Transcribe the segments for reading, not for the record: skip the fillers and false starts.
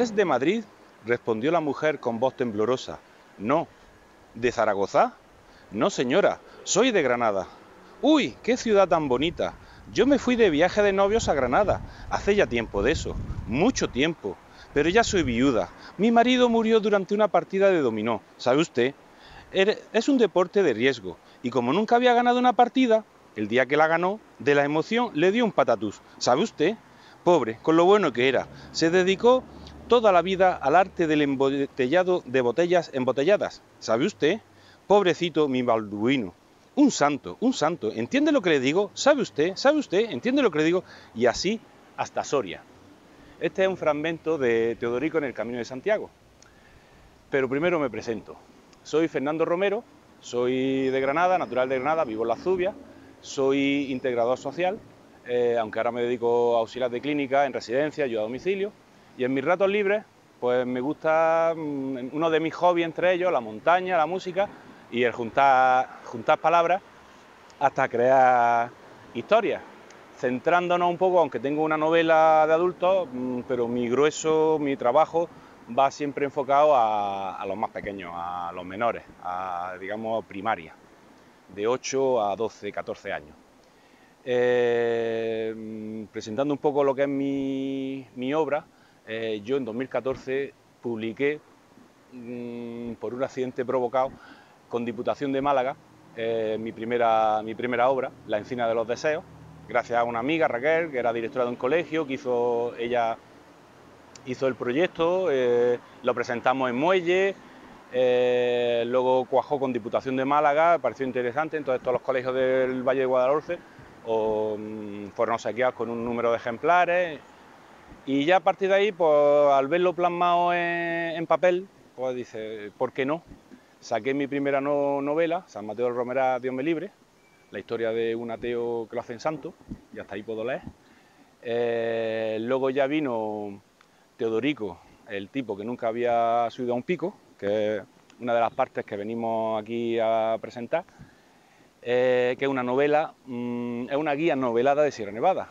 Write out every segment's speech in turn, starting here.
¿Eres de Madrid?, respondió la mujer con voz temblorosa. No. ¿De Zaragoza? No, señora, soy de Granada. ¡Uy, qué ciudad tan bonita! Yo me fui de viaje de novios a Granada, hace ya tiempo de eso, mucho tiempo, pero ya soy viuda. Mi marido murió durante una partida de dominó, ¿sabe usted? Es un deporte de riesgo, y como nunca había ganado una partida, el día que la ganó, de la emoción le dio un patatús, ¿sabe usted? Pobre, con lo bueno que era, se dedicó toda la vida al arte del embotellado de botellas embotelladas, ¿sabe usted? Pobrecito mi Balduino. Un santo, ¿entiende lo que le digo? ¿Sabe usted? ¿Entiende lo que le digo? Y así hasta Soria. Este es un fragmento de Teodorico en el Camino de Santiago. Pero primero me presento. Soy Fernando Romero, soy de Granada, natural de Granada, vivo en La Zubia, soy integrador social, aunque ahora me dedico a auxiliar de clínica en residencia, ayuda a domicilio, y en mis ratos libres pues me gusta uno de mis hobbies, entre ellos la montaña, la música y el juntar palabras hasta crear historias, centrándonos un poco, aunque tengo una novela de adultos, pero mi grueso, mi trabajo va siempre enfocado a los más pequeños, a los menores, a, digamos, primaria, de 8 a 12, 14 años. Presentando un poco lo que es mi obra, yo en 2014 publiqué, por un accidente provocado, con Diputación de Málaga, mi primera obra, La encina de los deseos, gracias a una amiga, Raquel, que era directora de un colegio, que ella hizo el proyecto, lo presentamos en Muelle, luego cuajó con Diputación de Málaga, pareció interesante, entonces todos los colegios del Valle de Guadalhorce fueron obsequiados con un número de ejemplares, y ya a partir de ahí, pues al verlo plasmado en papel, pues dice, ¿por qué no? Saqué mi primera novela, San Mateo del Romeral, Dios me libre, la historia de un ateo que lo hacen santo, y hasta ahí puedo leer. Luego ya vino Teodorico, el tipo que nunca había subido a un pico, que es una de las partes que venimos aquí a presentar, que es una novela, es una guía novelada de Sierra Nevada.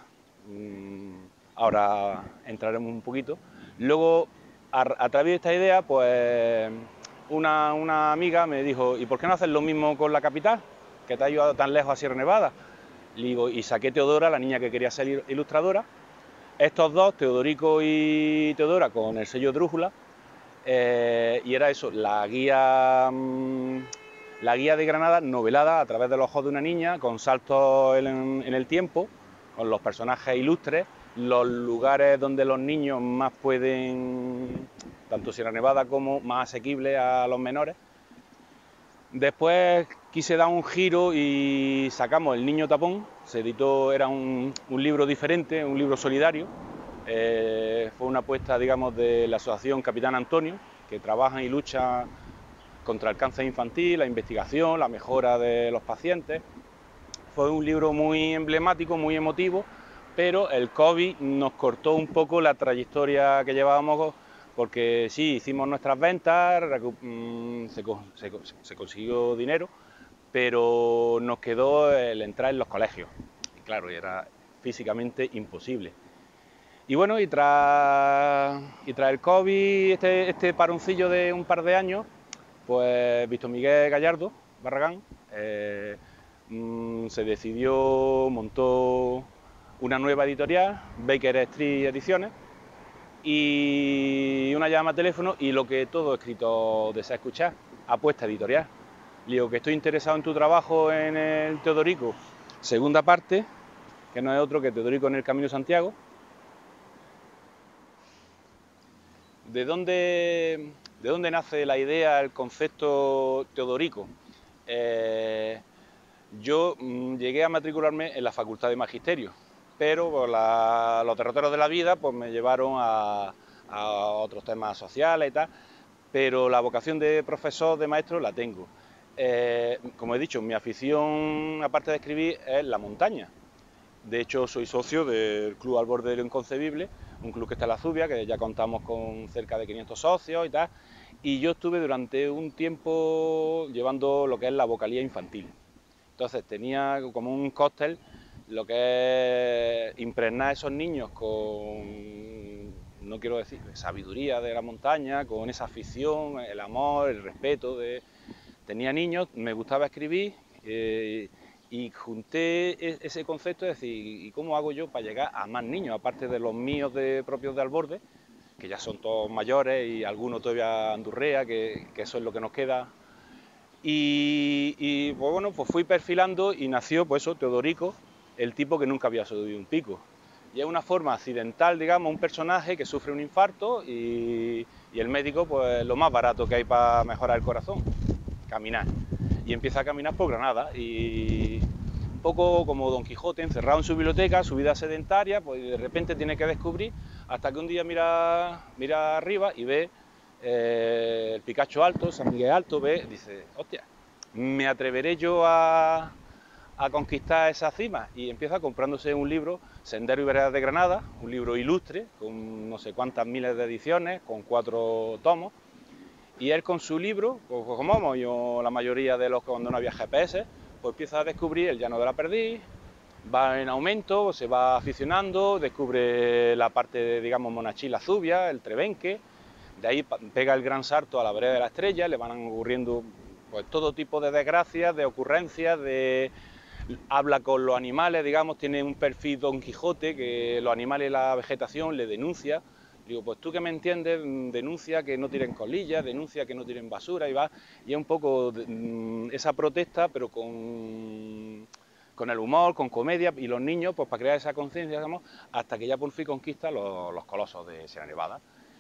Ahora entraremos un poquito. Luego, a través de esta idea, pues una amiga me dijo, ¿y por qué no haces lo mismo con la capital, que te ha ayudado tan lejos a Sierra Nevada? Le digo, y saqué Teodora, la niña que quería ser ilustradora. Estos dos, Teodorico y Teodora, con el sello Drújula, y era eso, la guía de Granada novelada a través de los ojos de una niña, con saltos en el tiempo, con los personajes ilustres, los lugares donde los niños más pueden, tanto Sierra Nevada como más asequibles a los menores. Después quise dar un giro y sacamos El Niño Tapón, se editó, era un libro diferente, un libro solidario, fue una apuesta, digamos, de la asociación Capitán Antonio, que trabaja y lucha contra el cáncer infantil, la investigación, la mejora de los pacientes. Fue un libro muy emblemático, muy emotivo, pero el COVID nos cortó un poco la trayectoria que llevábamos, porque sí, hicimos nuestras ventas, se consiguió dinero, pero nos quedó el entrar en los colegios. Y claro, era físicamente imposible. Y bueno, y tras el COVID, este paroncillo de un par de años, pues Víctor Miguel Gallardo Barragán se decidió, montó una nueva editorial, Baker Street Ediciones, y una llamada a teléfono, y lo que todo escrito desea escuchar, apuesta editorial. Le digo que estoy interesado en tu trabajo en el Teodorico, segunda parte, que no es otro que Teodorico en el Camino de Santiago. ¿De dónde nace la idea, el concepto Teodorico? Yo llegué a matricularme en la Facultad de Magisterio, pero pues, los derroteros de la vida pues, me llevaron a otros temas sociales y tal, pero la vocación de profesor, de maestro, la tengo. Como he dicho, mi afición, aparte de escribir, es la montaña. De hecho, soy socio del Club Al Borde de lo Inconcebible, un club que está en La Zubia, que ya contamos con cerca de 500 socios y tal, y yo estuve durante un tiempo llevando lo que es la vocalía infantil. Entonces tenía como un cóctel lo que es impregnar a esos niños con no quiero decir sabiduría de la montaña, con esa afición, el amor, el respeto. Tenía niños, me gustaba escribir y junté ese concepto de decir, ¿y cómo hago yo para llegar a más niños, aparte de los míos propios de Alborde, que ya son todos mayores y algunos todavía andurrea, que eso es lo que nos queda? Y pues bueno, pues fui perfilando y nació, pues eso, Teodorico, el tipo que nunca había subido un pico. Y es una forma accidental, digamos, un personaje que sufre un infarto y el médico, pues lo más barato que hay para mejorar el corazón, caminar. Y empieza a caminar por Granada y un poco como Don Quijote, encerrado en su biblioteca, su vida sedentaria, pues de repente tiene que descubrir, hasta que un día mira arriba y ve el Picacho Alto, San Miguel Alto, dice, hostia, ¿me atreveré yo a conquistar esa cima? Y empieza comprándose un libro, Sendero y Veredas de Granada, un libro ilustre, con no sé cuántas miles de ediciones, con 4 tomos, y él con su libro, pues como vamos yo la mayoría de los que cuando no había GPS, pues empieza a descubrir el Llano de la Perdiz, va en aumento, se va aficionando, descubre la parte de, digamos, Monachil, la Zubia, el Trebenque. De ahí pega el gran salto a la vereda de la Estrella, le van ocurriendo pues todo tipo de desgracias, de ocurrencias, habla con los animales, digamos, tiene un perfil Don Quijote, que los animales y la vegetación le denuncia. Digo, pues tú que me entiendes, denuncia que no tiren colillas, denuncia que no tiren basura, y es un poco esa protesta, pero con el humor, con comedia, y los niños, pues para crear esa conciencia, digamos, hasta que ya por fin conquista los colosos de Sierra Nevada.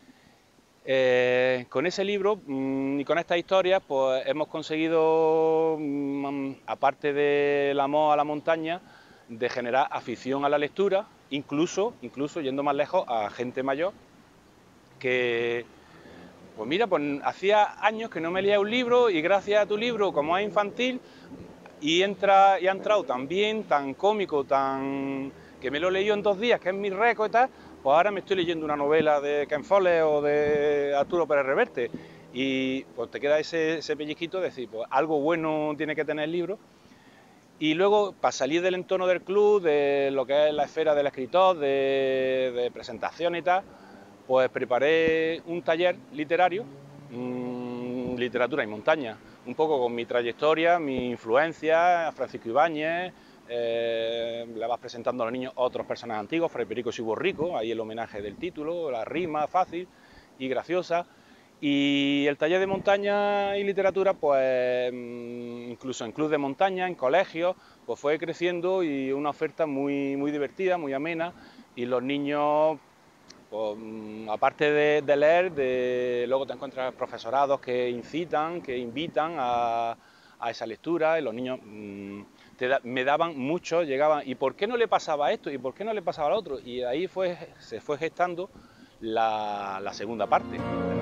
Con ese libro y con estas historias, pues hemos conseguido, aparte del amor a la montaña, de generar afición a la lectura, incluso yendo más lejos, a gente mayor que, pues mira, pues hacía años que no me leía un libro y gracias a tu libro, como es infantil, y ha entrado tan bien, tan cómico, que me lo he leído en 2 días, que es mi récord y tal, pues ahora me estoy leyendo una novela de Ken Follett o de Arturo Pérez Reverte, y pues te queda ese pellizquito de decir, pues algo bueno tiene que tener el libro. Y luego, para salir del entorno del club, de lo que es la esfera del escritor, de presentación y tal, pues preparé un taller literario, literatura y montaña, un poco con mi trayectoria, mi influencia, Francisco Ibáñez, le vas presentando a los niños otros personajes antiguos, Fray Perico y Borrico, ahí el homenaje del título, la rima fácil y graciosa. Y el taller de montaña y literatura, pues incluso en club de montaña, en colegios, pues fue creciendo y una oferta muy, muy divertida, muy amena, y los niños, pues, aparte de leer, luego te encuentras profesorados que incitan, que invitan a esa lectura, y los niños me daban mucho, llegaban, ¿y por qué no le pasaba esto? ¿Y por qué no le pasaba lo otro? Y ahí se fue gestando la segunda parte.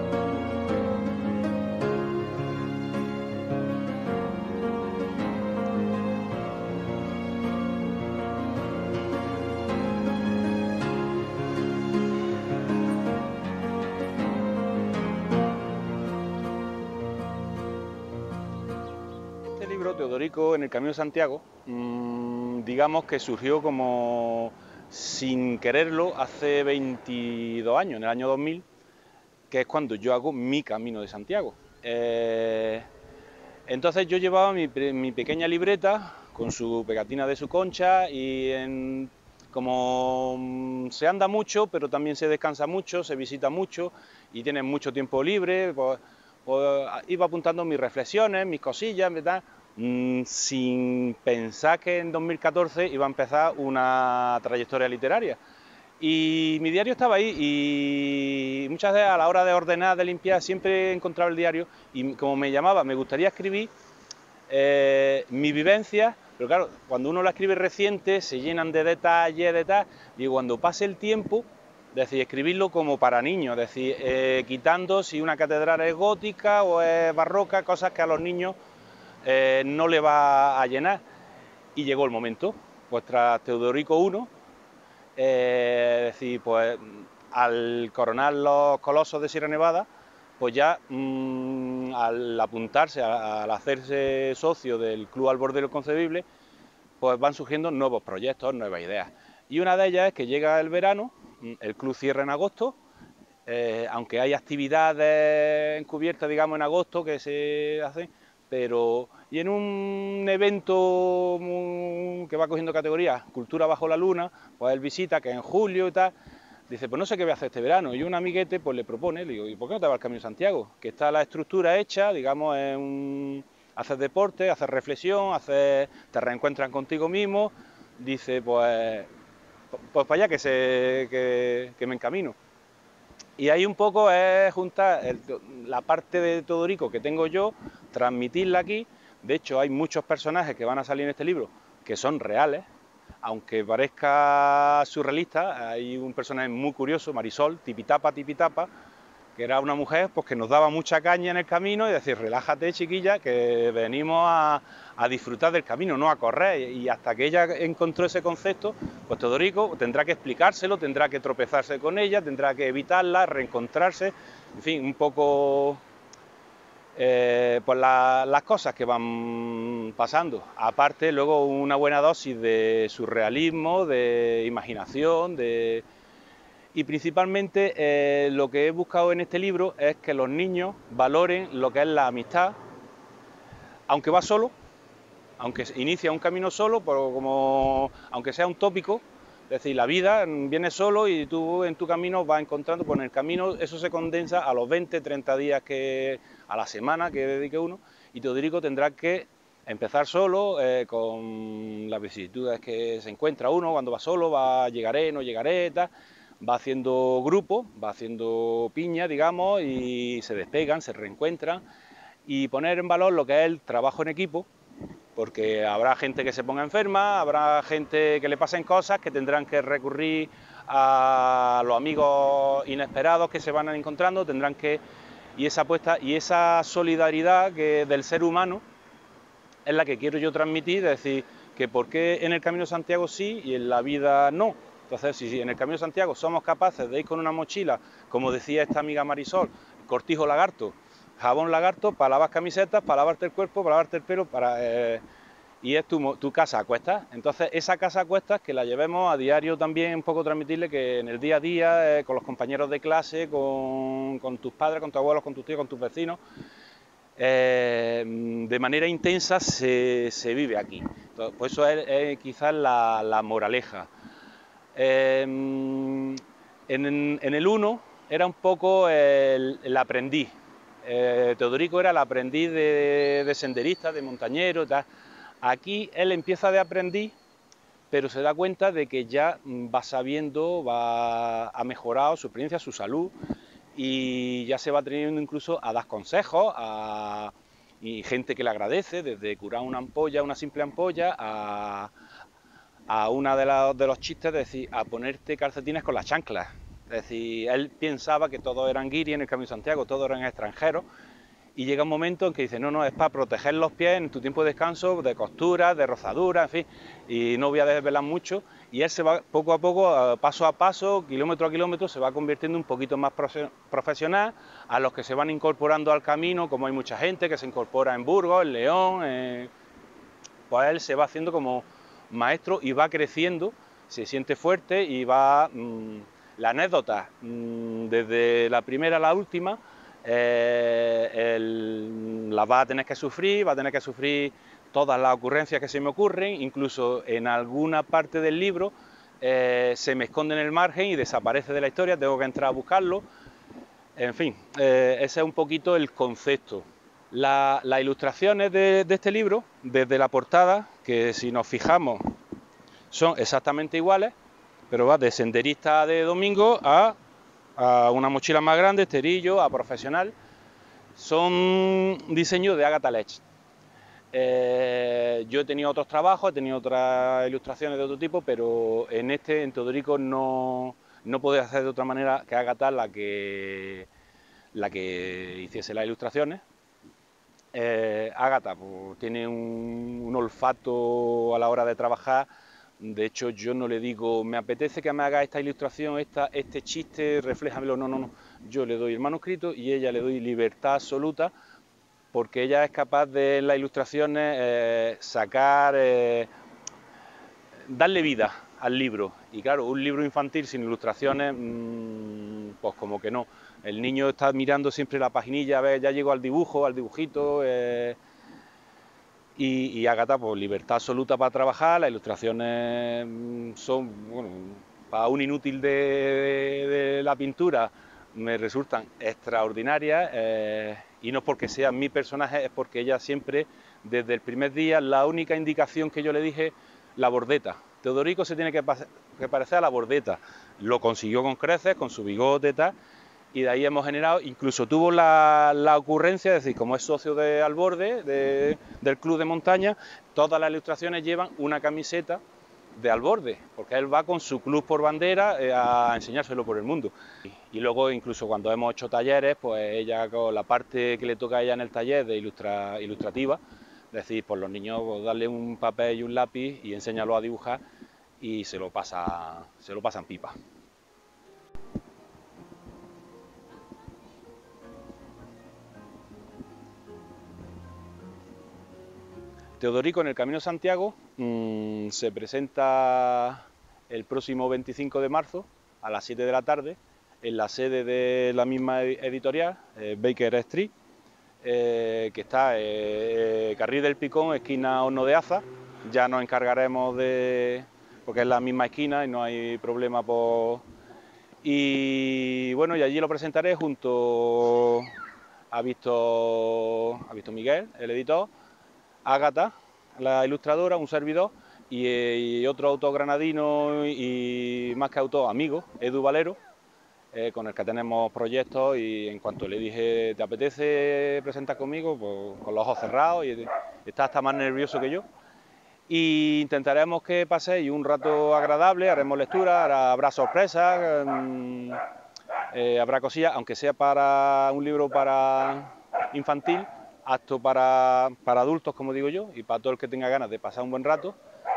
Este libro, Teodorico en el Camino de Santiago, digamos que surgió como sin quererlo hace 22 años, en el año 2000, que es cuando yo hago mi Camino de Santiago. Entonces yo llevaba mi pequeña libreta con su pegatina de su concha y como se anda mucho, pero también se descansa mucho, se visita mucho y tienes mucho tiempo libre, pues iba apuntando mis reflexiones, mis cosillas, ¿verdad? Sin pensar que en 2014 iba a empezar una trayectoria literaria. Y mi diario estaba ahí y muchas veces a la hora de ordenar, de limpiar, siempre encontraba el diario y como me llamaba, me gustaría escribir mi vivencia, pero claro, cuando uno la escribe reciente se llenan de detalles, de tal, y cuando pase el tiempo, decir, escribirlo como para niños, decir, quitando si una catedral es gótica o es barroca, cosas que a los niños no le va a llenar. Y llegó el momento, pues tras Teodorico I, decir, pues al coronar los colosos de Sierra Nevada, pues ya al apuntarse, al hacerse socio del Club Albordero Concebible, pues van surgiendo nuevos proyectos, nuevas ideas. Y una de ellas es que llega el verano, el club cierra en agosto, aunque hay actividades encubiertas, digamos, en agosto que se hacen, pero y en un evento que va cogiendo categoría, Cultura bajo la luna, pues él visita, que es en julio y tal, dice, pues no sé qué voy a hacer este verano, y un amiguete pues le propone, le digo, ¿y por qué no te vas al Camino de Santiago? Que está la estructura hecha, digamos, haces deporte, haces reflexión, te reencuentran contigo mismo, dice, pues para allá que me encamino. Y ahí un poco es juntar la parte de Teodorico que tengo yo, transmitirla aquí. De hecho, hay muchos personajes que van a salir en este libro que son reales, aunque parezca surrealista. Hay un personaje muy curioso, Marisol, tipitapa, que era una mujer pues, que nos daba mucha caña en el camino y decir, relájate chiquilla, que venimos a disfrutar del camino, no a correr. Y hasta que ella encontró ese concepto, pues Teodorico tendrá que explicárselo, tendrá que tropezarse con ella, tendrá que evitarla, reencontrarse, en fin, un poco pues las cosas que van pasando. Aparte, luego una buena dosis de surrealismo, de imaginación, y principalmente lo que he buscado en este libro es que los niños valoren lo que es la amistad, aunque va solo, aunque inicia un camino solo, aunque sea un tópico, es decir, la vida viene solo y tú en tu camino vas encontrando, pues en el camino eso se condensa a los 20, 30 días a la semana que dedique uno, y Teodorico tendrá que empezar solo, con las vicisitudes que se encuentra uno cuando va solo, llegaré, no llegaré, tal. Va haciendo grupo, va haciendo piña, digamos, y se despegan, se reencuentran, y poner en valor lo que es el trabajo en equipo, porque habrá gente que se ponga enferma, habrá gente que le pasen cosas, que tendrán que recurrir a los amigos inesperados que se van encontrando, y esa apuesta y esa solidaridad del ser humano es la que quiero yo transmitir, es decir, que por qué en el Camino de Santiago sí y en la vida no. Entonces, si en el Camino de Santiago somos capaces de ir con una mochila, como decía esta amiga Marisol, cortijo lagarto, jabón lagarto, para lavar camisetas, para lavarte el cuerpo, para lavarte el pelo, y es tu casa a cuestas. Entonces, esa casa a cuestas que la llevemos a diario también, un poco transmitirle que en el día a día, con los compañeros de clase, con tus padres, con tus abuelos, con tus tíos, con tus vecinos, de manera intensa se vive aquí. Entonces, pues eso es quizás la moraleja. En el 1 era un poco el aprendiz. Teodorico era el aprendiz de senderista, de montañero, tal. Aquí él empieza de aprendiz, pero se da cuenta de que ya va sabiendo, ha mejorado su experiencia, su salud, y ya se va teniendo incluso a dar consejos y gente que le agradece, desde curar una ampolla, una simple ampolla, a una de los chistes de decir, a ponerte calcetines con las chanclas. Es decir, él pensaba que todos eran guiris en el Camino de Santiago, todos eran extranjeros, y llega un momento en que dice, no, es para proteger los pies en tu tiempo de descanso, de costura, de rozadura, en fin, y no voy a desvelar mucho, y él se va poco a poco, paso a paso, kilómetro a kilómetro, se va convirtiendo un poquito más profesional, a los que se van incorporando al camino, como hay mucha gente que se incorpora en Burgos, en León, pues él se va haciendo como maestro y va creciendo, se siente fuerte y va... la anécdota, desde la primera a la última, la va a tener que sufrir, todas las ocurrencias que se me ocurren, incluso en alguna parte del libro se me esconde en el margen y desaparece de la historia, tengo que entrar a buscarlo. En fin, ese es un poquito el concepto. Las ilustraciones de este libro, desde la portada, que si nos fijamos son exactamente iguales, pero va de senderista de domingo a una mochila más grande, esterillo, a profesional. Son diseños de Agatha Lech. Yo he tenido otros trabajos, he tenido otras ilustraciones de otro tipo, pero en Teodorico no podía hacer de otra manera que Agatha la que hiciese las ilustraciones. Agatha pues, tiene un olfato a la hora de trabajar. De hecho, yo no le digo, me apetece que me haga esta ilustración, este chiste, refléjamelo, no. Yo le doy el manuscrito y ella le doy libertad absoluta, porque ella es capaz de en las ilustraciones sacar, darle vida al libro. Y claro, un libro infantil sin ilustraciones pues como que no. El niño está mirando siempre la paginilla, a ver, ya llegó al dibujo, al dibujito, y Ágata, pues libertad absoluta para trabajar, las ilustraciones son, bueno, para un inútil de la pintura, me resultan extraordinarias, y no es porque sea mi personaje, es porque ella siempre, desde el primer día, la única indicación que yo le dije, la bordeta. Teodorico se tiene que parecer a la bordeta. Lo consiguió con creces, con su bigote y tal, y de ahí hemos generado, incluso tuvo la ocurrencia, es decir, como es socio de Alborde, del club de montaña, todas las ilustraciones llevan una camiseta de Alborde, porque él va con su club por bandera a enseñárselo por el mundo. Y luego, incluso cuando hemos hecho talleres, pues ella, con la parte que le toca a ella en el taller de ilustrativa, es decir, pues los niños, pues, darle un papel y un lápiz y enséñalo a dibujar, y se lo pasan pipa. Teodorico en el Camino de Santiago se presenta el próximo 25 de marzo a las 7 de la tarde en la sede de la misma editorial, Baker Street, que está Carril del Picón, esquina Horno de Aza. Ya nos encargaremos porque es la misma esquina y no hay problema por... Y bueno, y allí lo presentaré junto a visto Miguel, el editor, Ágata, la ilustradora, un servidor, y otro autor granadino y más que autor, amigo, Edu Valero, con el que tenemos proyectos, y en cuanto le dije, ¿te apetece presentar conmigo? Pues con los ojos cerrados, y está hasta más nervioso que yo. Y intentaremos que paséis un rato agradable, haremos lectura, habrá sorpresas, habrá cosillas, aunque sea para un libro para infantil, apto para adultos, como digo yo, y para todo el que tenga ganas de pasar un buen rato.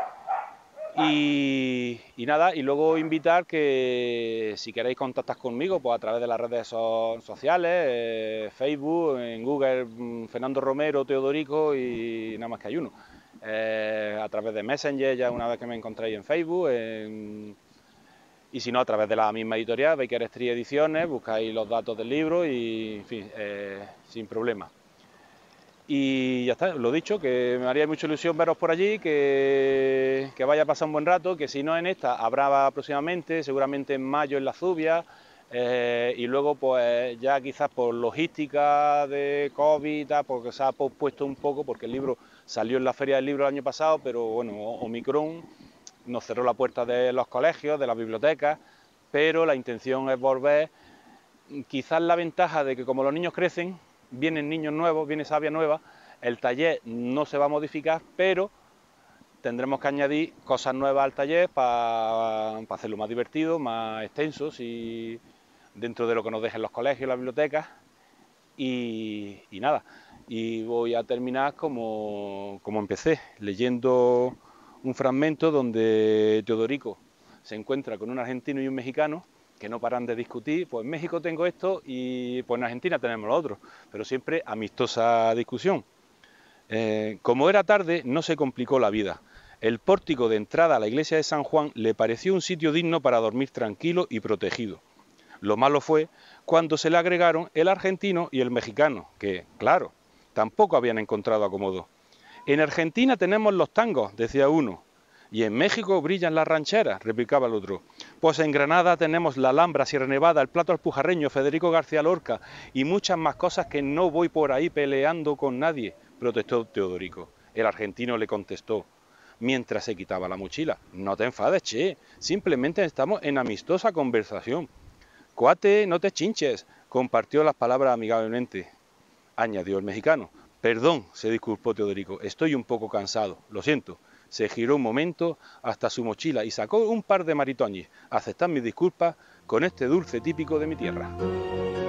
Y nada, y luego invitar que si queréis contactar conmigo, pues a través de las redes sociales, Facebook, en Google, Fernando Romero, Teodorico, y nada más que hay uno. A través de Messenger, ya una vez que me encontréis en Facebook, y si no, a través de la misma editorial, Baker Street Ediciones, buscáis los datos del libro y, en fin, sin problema. Y ya está, lo dicho, que me haría mucha ilusión veros por allí, que vaya a pasar un buen rato, que si no en esta, habrá próximamente, seguramente en mayo en la Zubia, y luego pues ya quizás por logística de COVID y tal, porque se ha pospuesto un poco, porque el libro salió en la Feria del Libro el año pasado, pero bueno, Omicron nos cerró la puerta de los colegios, de las bibliotecas, pero la intención es volver. Quizás la ventaja de que como los niños crecen, vienen niños nuevos, viene savia nueva, el taller no se va a modificar, pero tendremos que añadir cosas nuevas al taller para hacerlo más divertido, más extenso, y dentro de lo que nos dejen los colegios, las bibliotecas, y nada. Y voy a terminar como empecé, leyendo un fragmento donde Teodorico se encuentra con un argentino y un mexicano que no paran de discutir. Pues en México tengo esto y pues en Argentina tenemos lo otro, pero siempre amistosa discusión. Como era tarde, no se complicó la vida. El pórtico de entrada a la iglesia de San Juan le pareció un sitio digno para dormir tranquilo y protegido. Lo malo fue cuando se le agregaron el argentino y el mexicano, que, claro, tampoco habían encontrado acomodo. En Argentina tenemos los tangos, decía uno, y en México brillan las rancheras, replicaba el otro. Pues en Granada tenemos la Alhambra, Sierra Nevada, el plato alpujarreño, Federico García Lorca y muchas más cosas que no voy por ahí peleando con nadie, protestó Teodorico. El argentino le contestó, mientras se quitaba la mochila, no te enfades, che, simplemente estamos en amistosa conversación. Cuate, no te chinches, compartió las palabras amigablemente, añadió el mexicano. Perdón, se disculpó Teodorico, estoy un poco cansado, lo siento. Se giró un momento hasta su mochila y sacó un par de maritoñes. Aceptad mis disculpas con este dulce típico de mi tierra.